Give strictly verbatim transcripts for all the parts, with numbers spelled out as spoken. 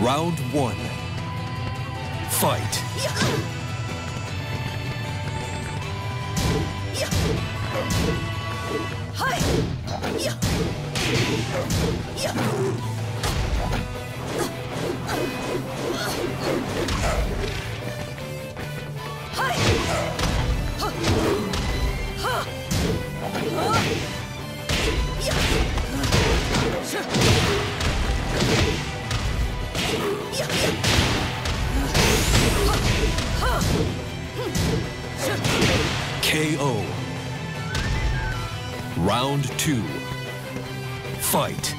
Round one. Fight. K O. Round two. Fight.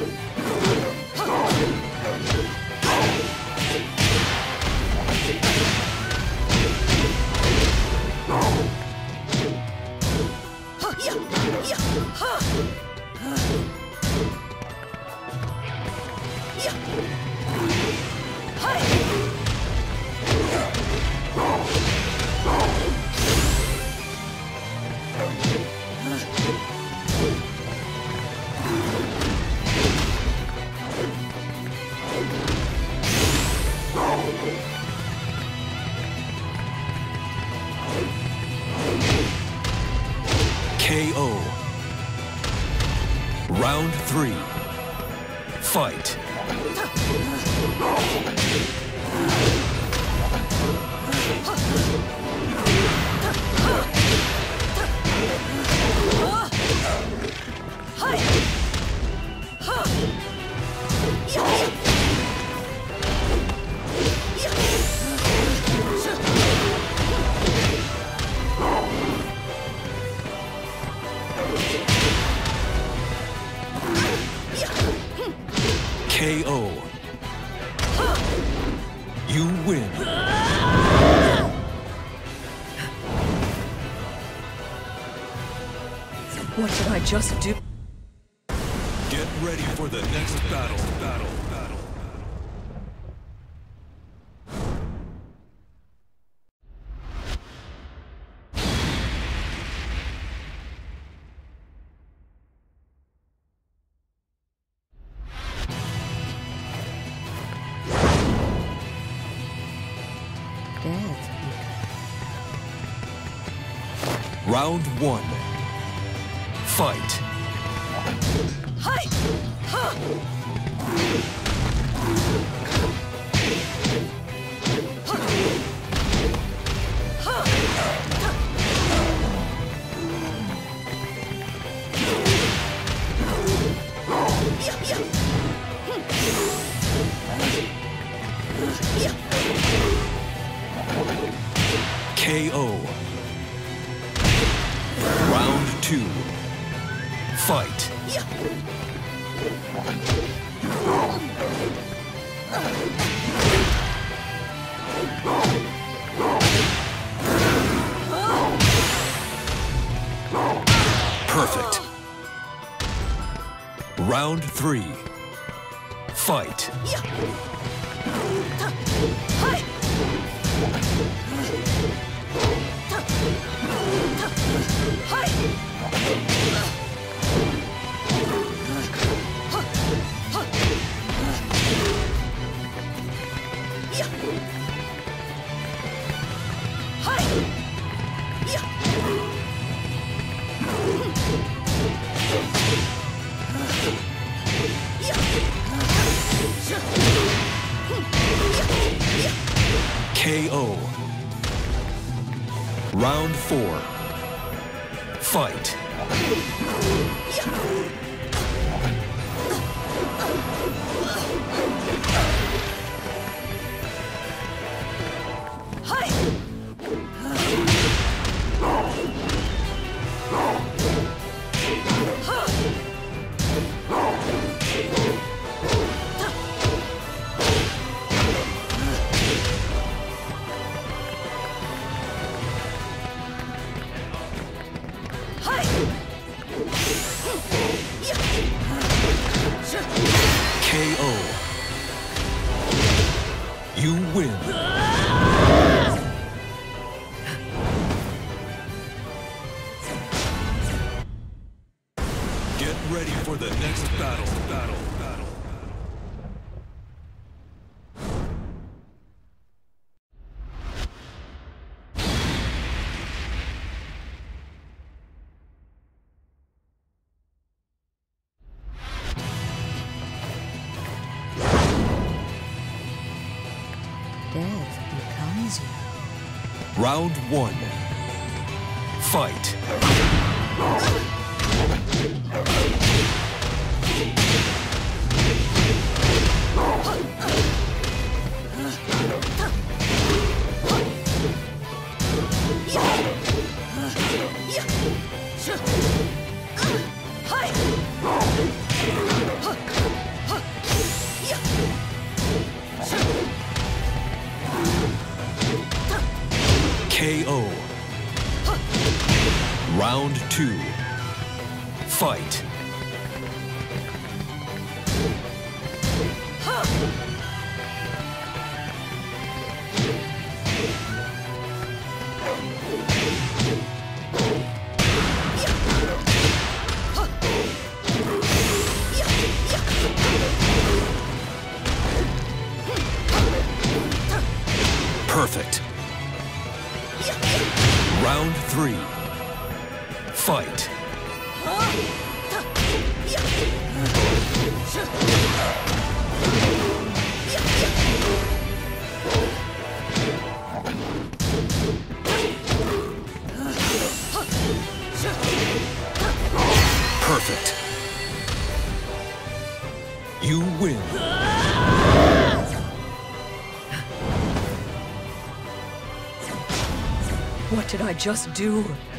K O. Round three. Fight. K O. You win. What did I just do? Get ready for the next battle. Battle. Battle. Round one. Fight. Hi! Ha! K O. Round two. Fight. Perfect. Round three. Fight. K O. Round four. Fight. K O. You win. Get ready for the next battle. Battle. Battle. Round one. Fight. K O. Round two. Fight. Perfect. Round three. Fight. Perfect. You win. What did I just do?